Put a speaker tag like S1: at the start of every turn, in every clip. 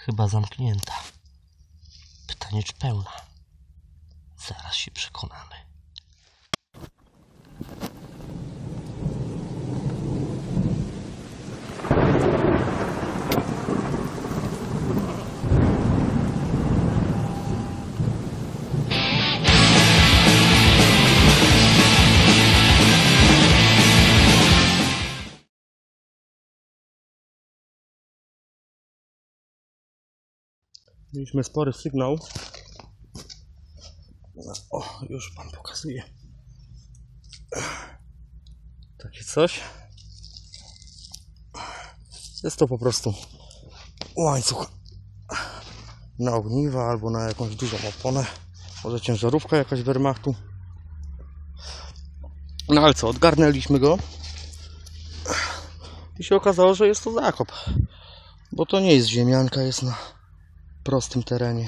S1: Chyba zamknięta. Pytanie, czy pełna? Zaraz się przekonamy. Mieliśmy spory sygnał. O, już wam pokazuję. Takie coś. Jest to po prostu łańcuch na ogniwa albo na jakąś dużą oponę. Może ciężarówka jakaś Wehrmachtu. No ale co, odgarnęliśmy go. I się okazało, że jest to zakop. Bo to nie jest ziemianka, jest na prostym terenie.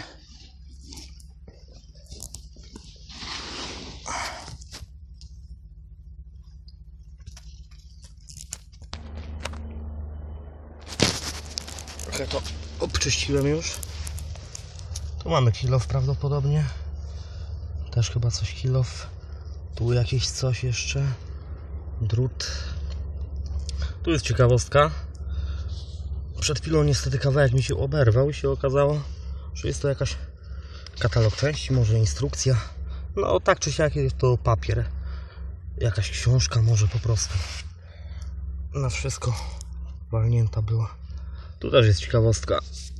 S1: Trochę to obczyściłem już. Tu mamy kilof prawdopodobnie. Też chyba coś kilof. Tu jakieś coś jeszcze. Drut. Tu jest ciekawostka. Przed chwilą niestety kawałek mi się oberwał i się okazało, że jest to jakaś katalog części, może instrukcja. No tak czy siak jest to papier. Jakaś książka może po prostu. Na wszystko walnięta była. Tu też jest ciekawostka.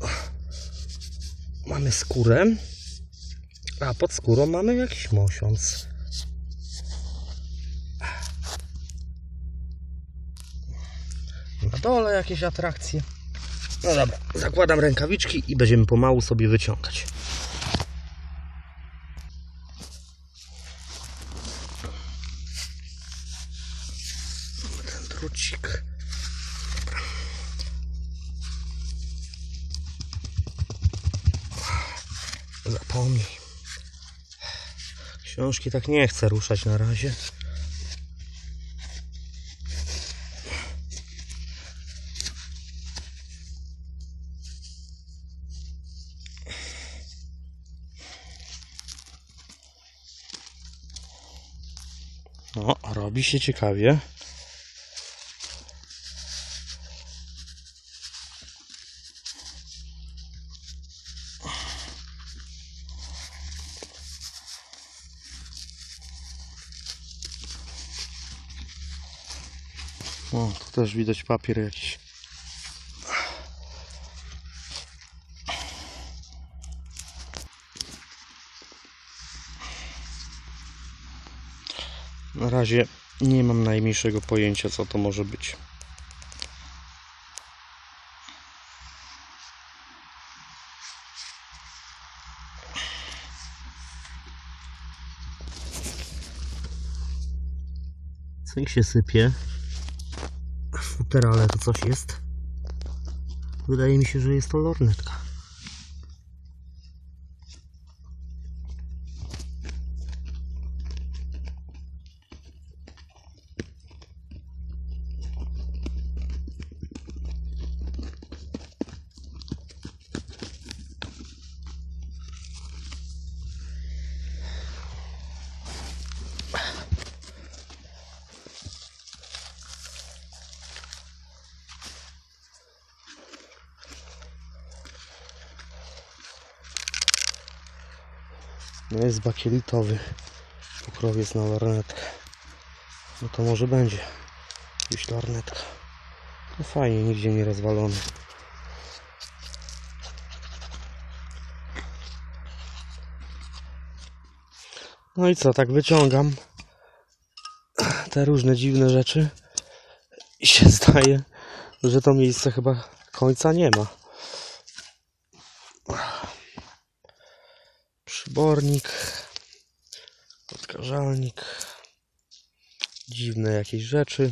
S1: Mamy skórę, a pod skórą mamy jakiś mosiąc. Na dole jakieś atrakcje. No dobra, zakładam rękawiczki i będziemy pomału sobie wyciągać. Ten drucik. Dobra. Zapomnij. Książki tak nie chcę ruszać na razie. No, robi się ciekawie. O, tu też widać papier jakiś. Na razie nie mam najmniejszego pojęcia, co to może być. Co ich się sypie? W futerale to coś jest. Wydaje mi się, że jest to lornetka. No jest bakielitowy pokrowiec na lornetkę. No to może będzie gdzieś lornetka. No fajnie, nigdzie nie rozwalony. No i co, tak wyciągam te różne dziwne rzeczy i się zdaje, że to miejsce chyba końca nie ma. Przybornik, odkażalnik, dziwne jakieś rzeczy.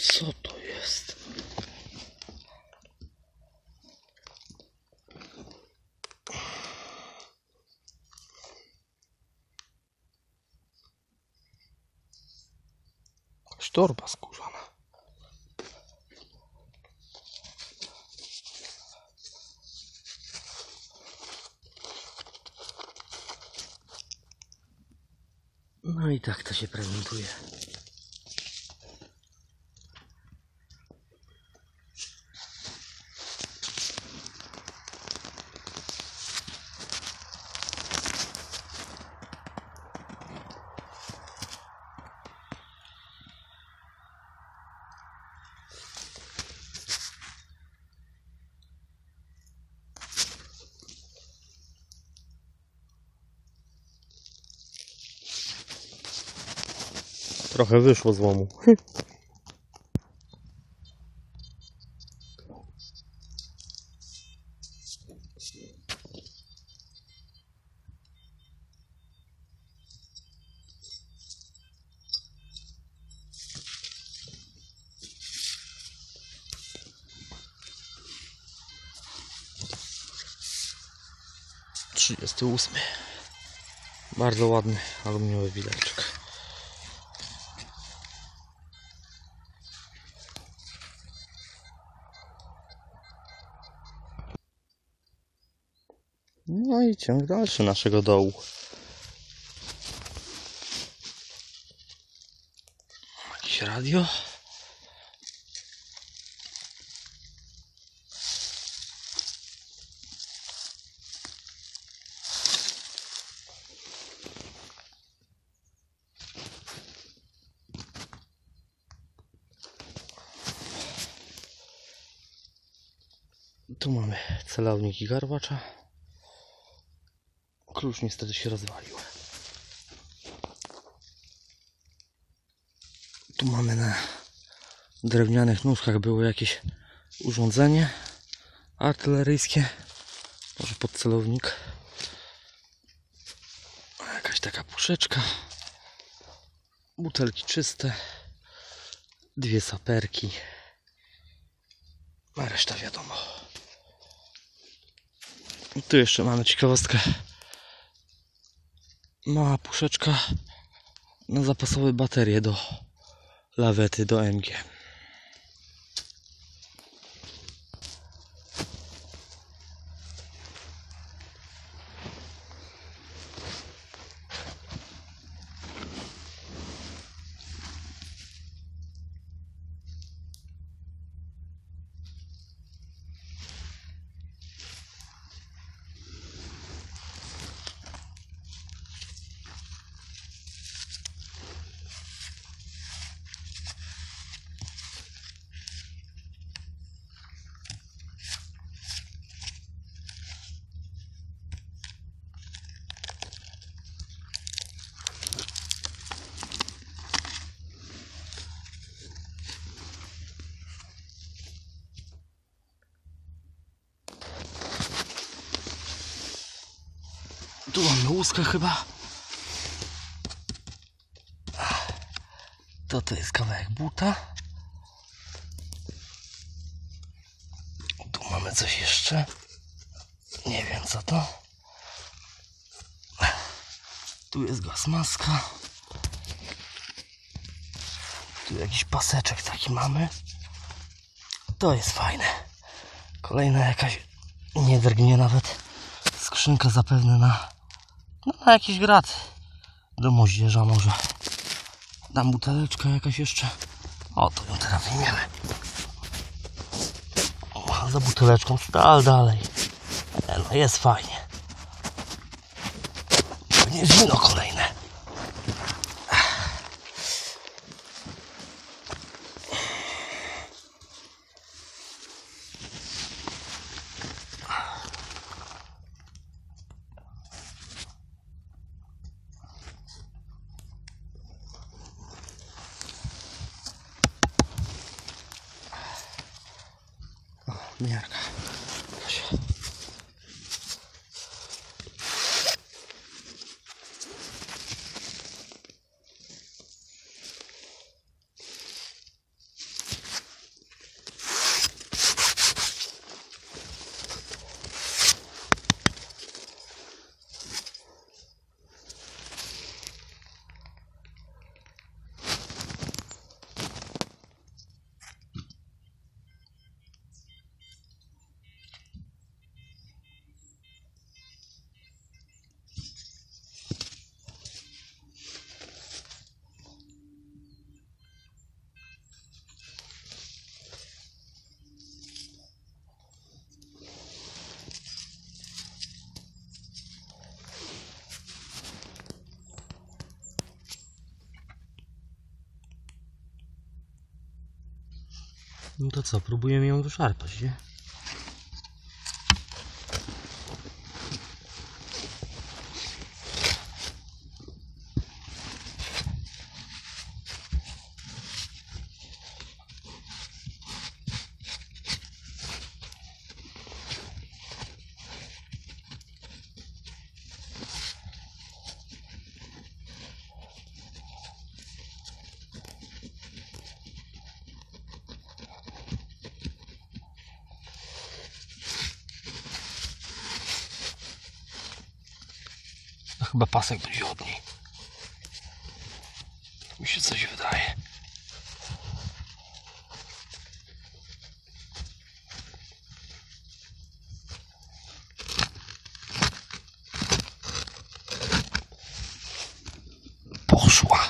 S1: Co to jest? Jakaś torba skórzana. No i tak to się prezentuje. Trochę wyszło z łomu. Ósmy. Bardzo ładny aluminiowy widelczyk. No i ciąg dalszy naszego dołu. Jakieś radio. Tu mamy celownik i garwacza. Klucz niestety się rozwalił. Tu mamy na drewnianych nóżkach było jakieś urządzenie artyleryjskie. Może podcelownik. Jakaś taka puszeczka. Butelki czyste. Dwie saperki. A reszta wiadomo. Tu jeszcze mamy ciekawostkę. Mała puszeczka na zapasowe baterie do lawety, do MG. Tu mamy łuskę chyba. To jest kawałek buta. Tu mamy coś jeszcze. Nie wiem co to. Tu jest gazmaska. Tu jakiś paseczek taki mamy. To jest fajne. Kolejna jakaś, nie drgnie nawet, skrzynka zapewne na jakiś grat do moździerza może. Tam buteleczka jakaś jeszcze. O, to ją teraz wyjmiemy. O, za buteleczką dalej. No jest fajnie. To nie jest wino kolejne. Miarka. No to co, próbujemy ją wyszarpać, nie? Chyba pasek będzie od niej. Mi się coś wydaje. Poszła.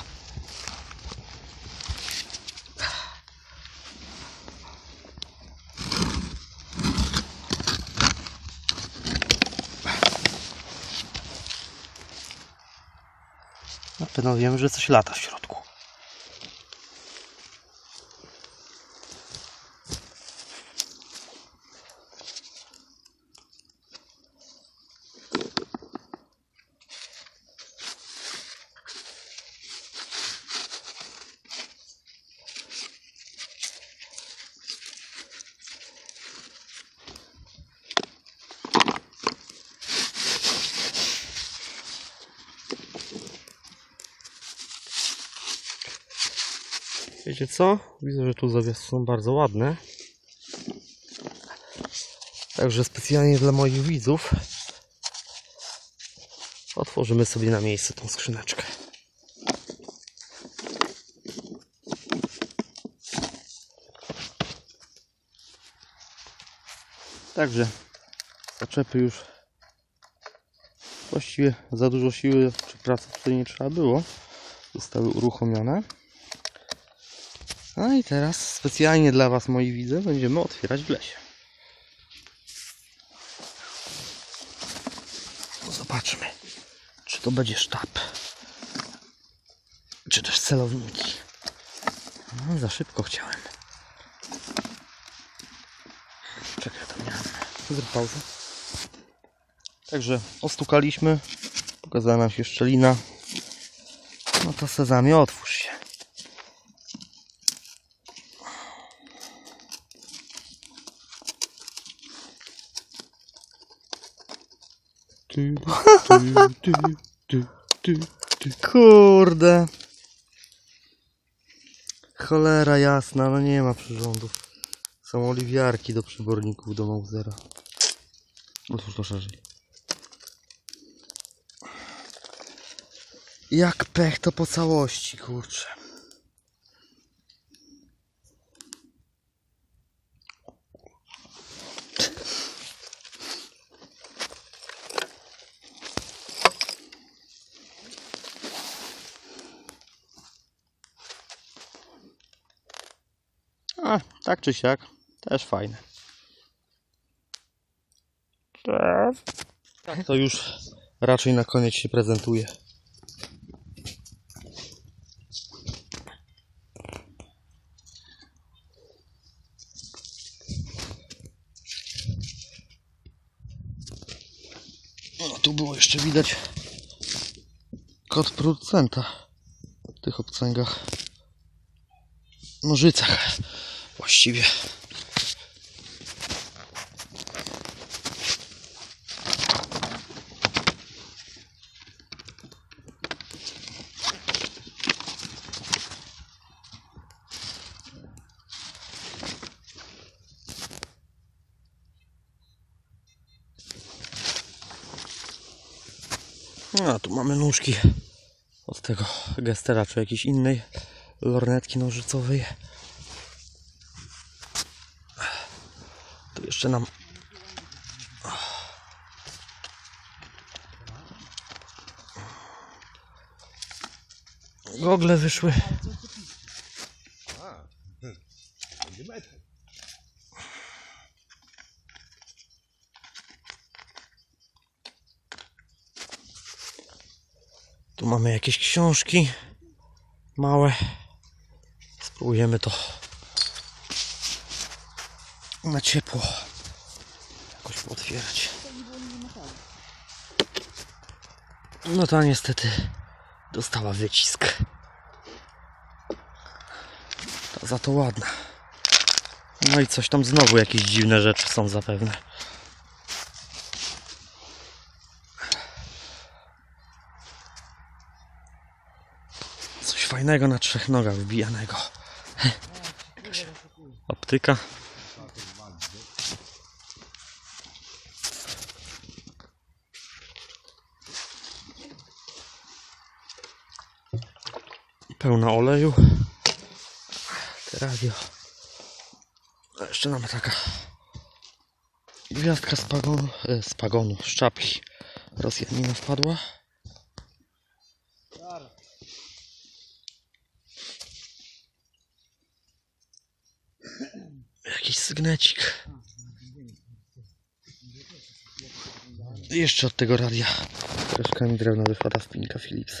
S1: Na pewno wiem, że coś lata w środku. Wiecie co? Widzę, że tu zawiasy są bardzo ładne. Także specjalnie dla moich widzów otworzymy sobie na miejsce tą skrzyneczkę. Także zaczepy już właściwie za dużo siły czy pracy tutaj nie trzeba było. Zostały uruchomione. No i teraz specjalnie dla Was, moi widze, będziemy otwierać w lesie. Zobaczmy, czy to będzie sztab, czy też celowniki. No, za szybko chciałem. Czekaj, tam miałem. Zrób pauzę. Także ostukaliśmy, pokazała nam się szczelina. No to Sezamie, otwórz się. Kurde. Cholera jasna, no nie ma przyrządów. Są oliwiarki do przyborników do Mausera. Otwórz to szerzej. Jak pech to po całości, kurczę. A, tak czy siak, też fajne. Tak to już raczej na koniec się prezentuje. No, tu było jeszcze widać kod producenta w tych obcęgach, nożycach właściwie. A tu mamy nóżki od tego gestera czy jakiejś innej lornetki nożycowej. Tu jeszcze nam gogle wyszły. Tu mamy jakieś książki małe. Spróbujemy to na ciepło jakoś pootwierać. No ta niestety dostała wycisk. Ta za to ładna. No i coś tam znowu jakieś dziwne rzeczy są zapewne. Coś fajnego na 3 nogach wbijanego. Optyka. Pełna oleju. Te radio. A jeszcze nam taka gwiazdka z pagonu, z czapki Rosjanina wpadła. Jakiś sygnecik. I jeszcze od tego radia troszkę mi drewna wypada spinka Philipsa.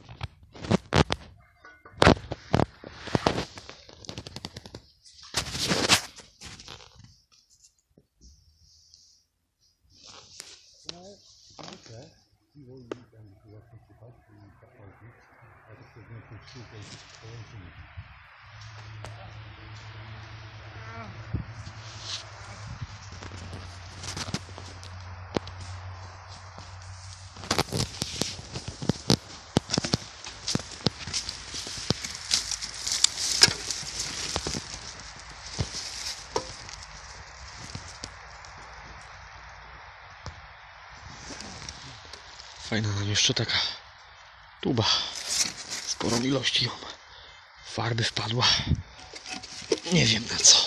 S1: Fajna nam jeszcze taka tuba. Sporą ilość ją. Farby wpadła. Nie wiem na co.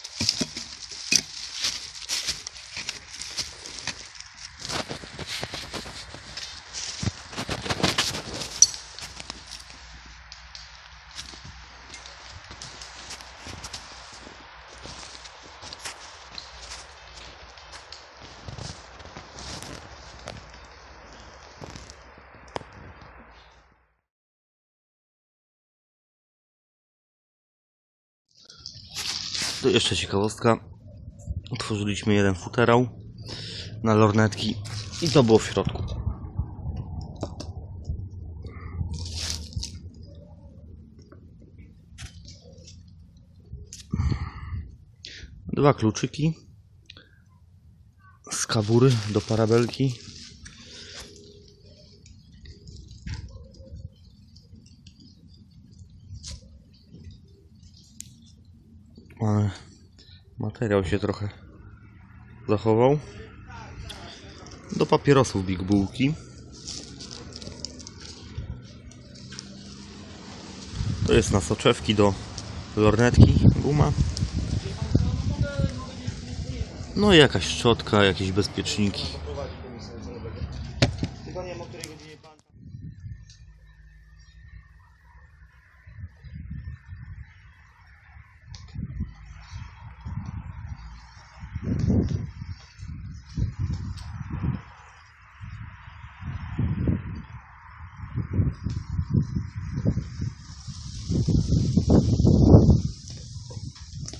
S1: Tu jeszcze ciekawostka. Otworzyliśmy jeden futerał na lornetki i to było w środku. Dwa kluczyki z kabury do parabelki. Ale materiał się trochę zachował. Do papierosów Big Bullki. To jest na soczewki do lornetki guma. No i jakaś szczotka, jakieś bezpieczniki.